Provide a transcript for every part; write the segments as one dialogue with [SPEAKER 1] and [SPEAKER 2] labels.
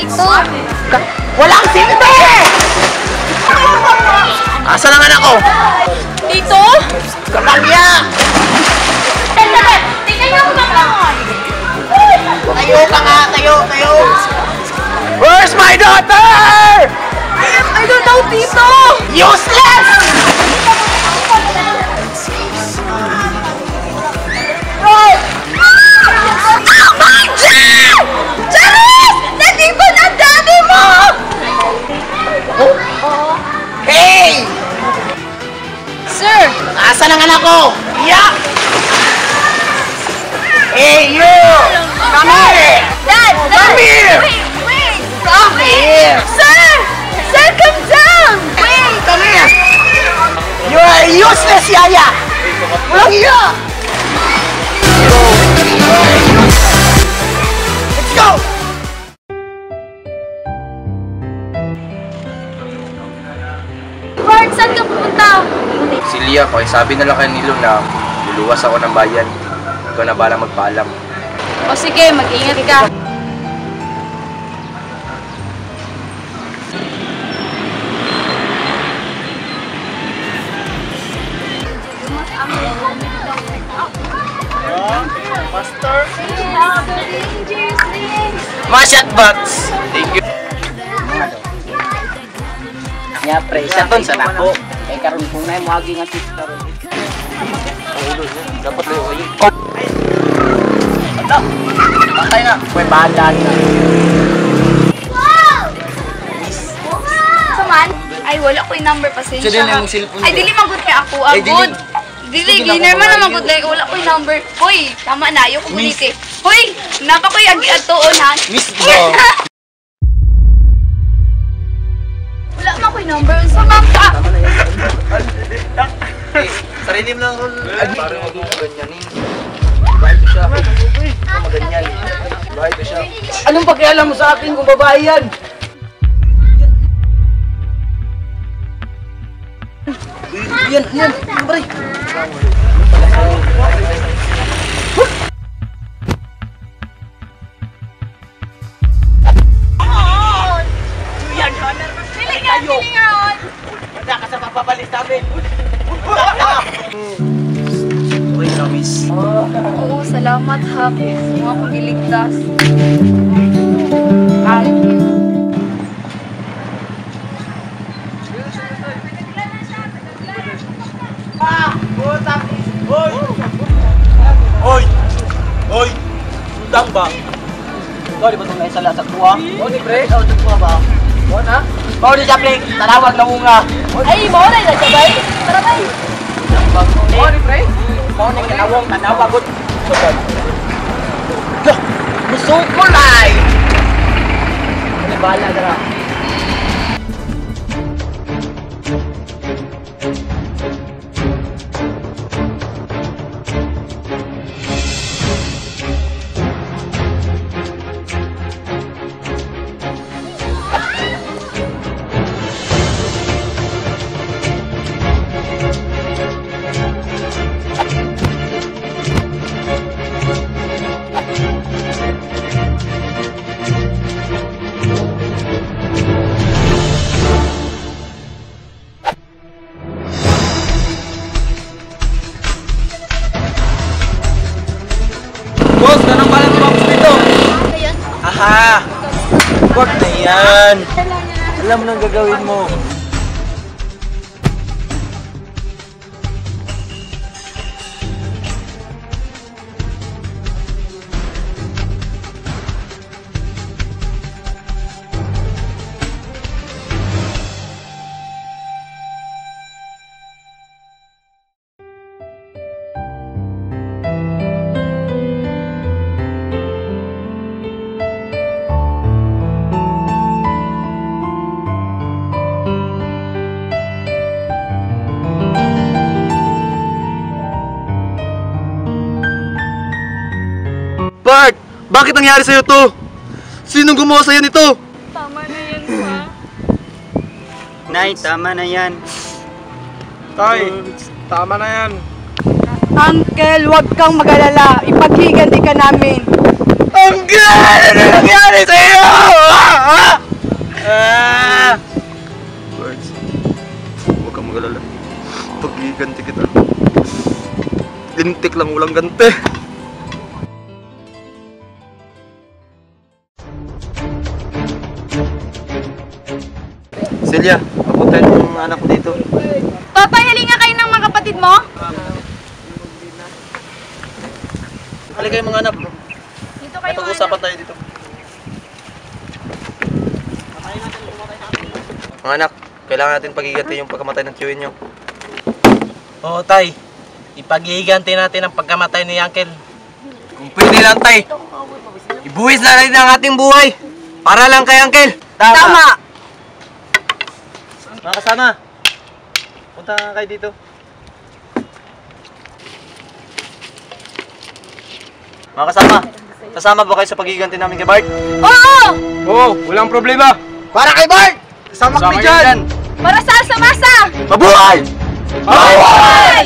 [SPEAKER 1] dito.
[SPEAKER 2] Walang silbi! Asa naman ako?
[SPEAKER 1] Dito?
[SPEAKER 2] Kapalya!
[SPEAKER 1] Tingnan niyo ako makangon.
[SPEAKER 2] Tayo ka nga, tayo! Where's my daughter?
[SPEAKER 1] I don't know, Tito!
[SPEAKER 2] Useless!
[SPEAKER 1] Charis! Nandito na ang daddy mo!
[SPEAKER 2] Hey!
[SPEAKER 1] Sir!
[SPEAKER 2] Asa ang anak ko? Yeah! Hey, you! Come here!
[SPEAKER 1] Dad!
[SPEAKER 2] Come here!
[SPEAKER 1] Wait!
[SPEAKER 2] Come here!
[SPEAKER 1] Sir! Sir, come down! Wait!
[SPEAKER 2] Come here! You are useless, Yaya! Walang iya! Let's go!
[SPEAKER 1] Bart, saan ka pupunta?
[SPEAKER 3] Si Lia ko ay sabi nila kay Nilo na luluwas ako ng bayan. Ikaw na bala magpaalam.
[SPEAKER 1] O sige, mag-ingat ka.
[SPEAKER 2] Master!
[SPEAKER 3] Masyat box! Thank you.
[SPEAKER 2] Nya pre, sa ton sa nako. Kay karon kung nay mo agi nga sister.
[SPEAKER 3] Dapat lang ako yun.
[SPEAKER 2] Ano? Patay na. May bahala na.
[SPEAKER 1] Wow! Saman? Ay, wala ko yung number, pasensya.
[SPEAKER 3] Siya din yung cellphone
[SPEAKER 1] Ay, dili magod kay ako. Agod. Dili, giner man na magod. Like, wala ko yung number. Hoy, tama na. Ayaw community. Hoy, napa ko yung agi-atoon, ha?
[SPEAKER 3] Miss bro.
[SPEAKER 1] Wala man ko yung number. Saman ka!
[SPEAKER 3] Sarili mo lang ako. Parang mag-ganyanin. Bahay ko siya. Maganyan. Bahay ko siya.
[SPEAKER 2] Anong pakialam mo sa akin kung babae yan? Yan, pre.
[SPEAKER 1] Silingan!
[SPEAKER 2] Wala ka sa papabalis namin.
[SPEAKER 3] Okay, promise.
[SPEAKER 1] Oo, salamat ha. Mga pagiligtas.
[SPEAKER 2] Hoy! Sundang ba? Ikaw di ba itong naisala sa kuha? Oo ni pre? Oo, sa kuha ba? Oo na? Oo ni Japlik, tanawag na nga.
[SPEAKER 1] Ay, maulay na siya, bay. Tara, bay.
[SPEAKER 2] Oo ni pre? Oo ni kanawang tanawag. Musukol ay! Ano bala dara?
[SPEAKER 3] Boss, ganang pala ng box dito. Aha! Wag na yan. Alam mo nang gagawin mo.
[SPEAKER 4] Bart! Bakit nangyari sa'yo to? Sinong gumawa sa'yo nito?
[SPEAKER 1] Tama na yan, pa.
[SPEAKER 3] Nay, tama na yan.
[SPEAKER 4] Tay, tama na yan.
[SPEAKER 5] Uncle, huwag kang mag-alala. Ipaghiganti ka namin.
[SPEAKER 4] Uncle! Ano nangyari sa'yo? Giganti kita. Lintik lang, walang ganti. Celia, papuntahin mo ang anak ko dito.
[SPEAKER 1] Papahilinga kayo ng mga kapatid mo?
[SPEAKER 4] Halika kayo mga anak.
[SPEAKER 1] Dito
[SPEAKER 4] May
[SPEAKER 1] kayo
[SPEAKER 4] pag-usapan tayo dito. Mga anak, kailangan natin pagiganti yung pagkamatay ng tiyuhin nyo.
[SPEAKER 2] Oo, tay. Ipaghihiganti natin ang pagkamatay ni Uncle.
[SPEAKER 3] Kung pwede lang, tay. Ibuwis na natin ang ating buhay. Para lang kay Uncle.
[SPEAKER 1] Tama!
[SPEAKER 4] Mga kasama, punta nga kayo dito. Mga kasama, kasama ba kayo sa pagiganti namin kay Bart?
[SPEAKER 1] Oo!
[SPEAKER 3] Oo, walang problema. Para kay Bart. Kasama kami dyan.
[SPEAKER 1] Para sa masa!
[SPEAKER 4] Mabuhay!
[SPEAKER 1] Mabuhay!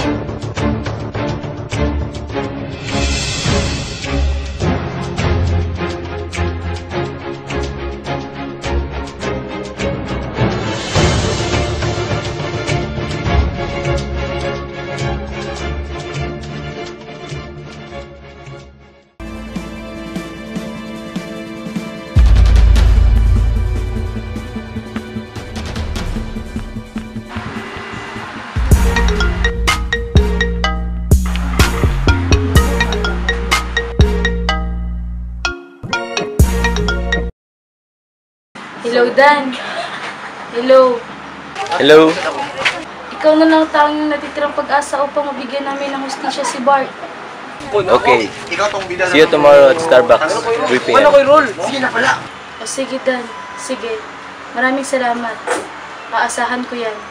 [SPEAKER 1] Hello, Dan. Hello.
[SPEAKER 4] Hello.
[SPEAKER 1] Ikaw na lang tanging natitirang pag-asa upang mabigyan namin ng hustisya si Bart.
[SPEAKER 3] Okay. See you tomorrow at Starbucks. 3 p.m.
[SPEAKER 1] O sige, Dan. Sige. Maraming salamat. Aasahan ko yan.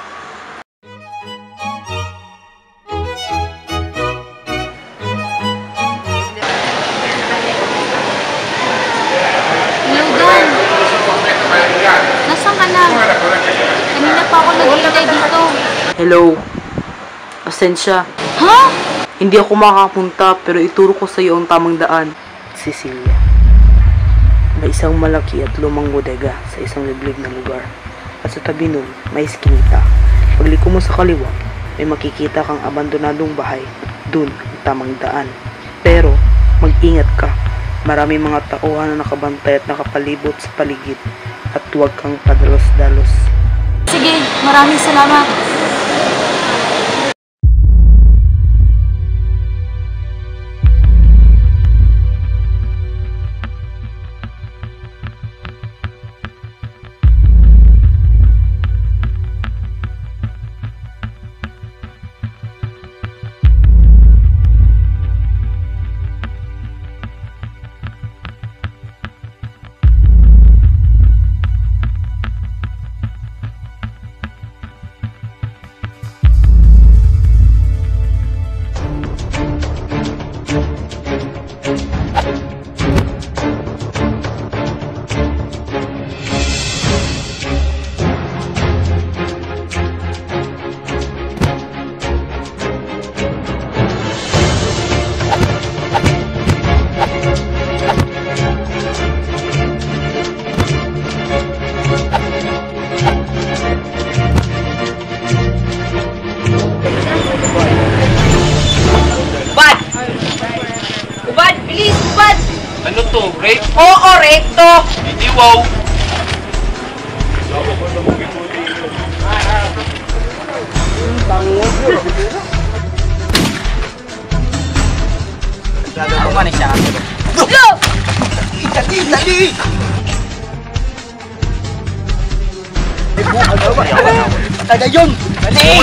[SPEAKER 1] Hello, Dan. Nasaan ka na? Kanina pa ako naghihintay dito.
[SPEAKER 5] Hello. Pasensya.
[SPEAKER 1] Ha?
[SPEAKER 5] Hindi ako makapunta pero ituro ko sa iyo ang tamang daan. Cecilia. May isang malaki at lumang bodega sa isang liblib na lugar. At sa tabi nun, may iskinita. Pagliko mo sa kaliwa, may makikita kang abandonadong bahay. Dun ang tamang daan. Pero, mag-ingat ka. Marami mga tauhan na nakabantay at nakapalibot sa paligid. At huwag kang padalos-dalos.
[SPEAKER 1] Sige, maraming salamat.
[SPEAKER 3] Ano to? Rape?
[SPEAKER 1] Oo, recto.
[SPEAKER 3] Hindi, wow.
[SPEAKER 2] Ako man siya.
[SPEAKER 1] Go!
[SPEAKER 3] Dali!
[SPEAKER 2] Taga yun! Dali!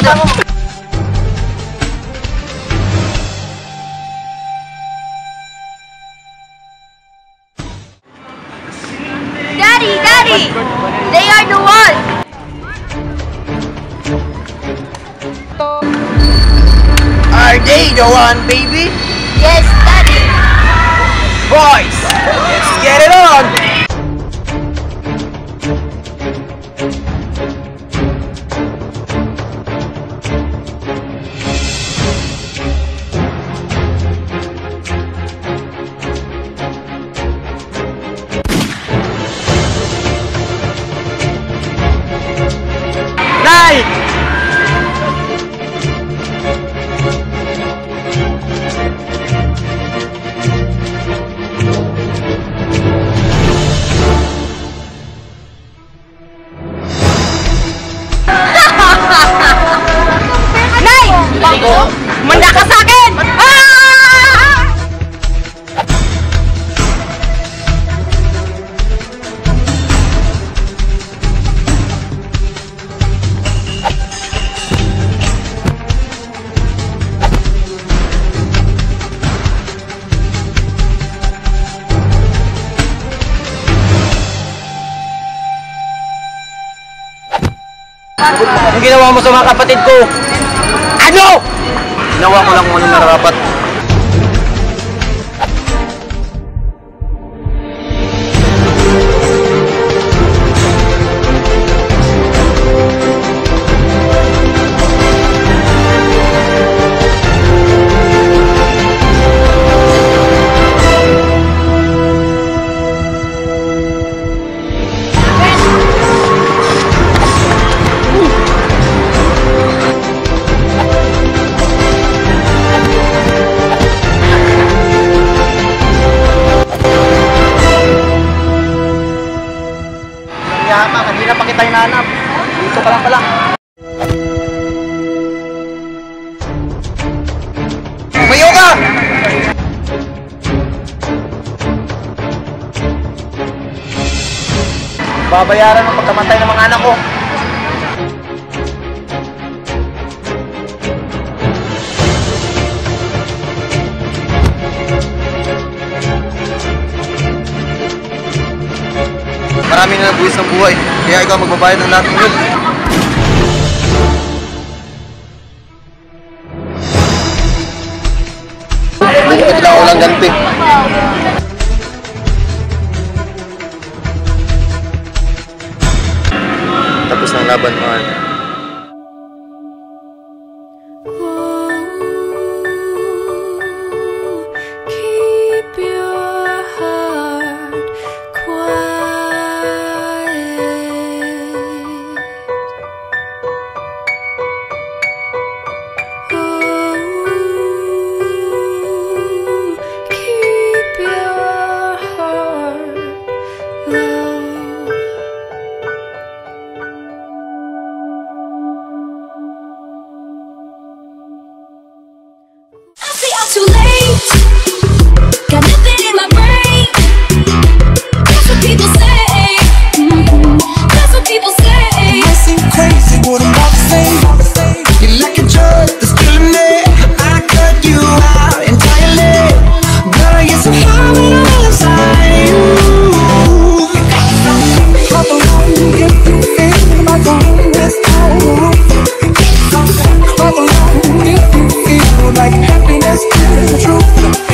[SPEAKER 1] Daddy! Daddy! They are the one!
[SPEAKER 3] Are they the one, baby?
[SPEAKER 1] Yes, Daddy!
[SPEAKER 3] Boys, let's get it on!
[SPEAKER 2] Yung ginawa mo sa mga kapatid ko. Ano?
[SPEAKER 4] Ginawa ko lang kung anong nararapat.
[SPEAKER 2] Kanina pa kita hinahanap. Dito pa lang pala. Mayo ka! Babayaran ng pagkamatay ng mga anak ko.
[SPEAKER 4] Marami na nabuwis ng buhay, kaya ikaw magbabayad ng lahat ng yun. Ito lang walang ganti. Tapos ng laban mo.
[SPEAKER 6] Too late, got nothing in my brain. That's what people say. That's what people say.
[SPEAKER 7] I seem crazy, what I'm about to say. You're like a drug that's killing me. I cut you out entirely. Girl, I get so high when I'm inside you. Clap along if you feel my zone. Let's go. Clap along if you feel like happiness is the truth.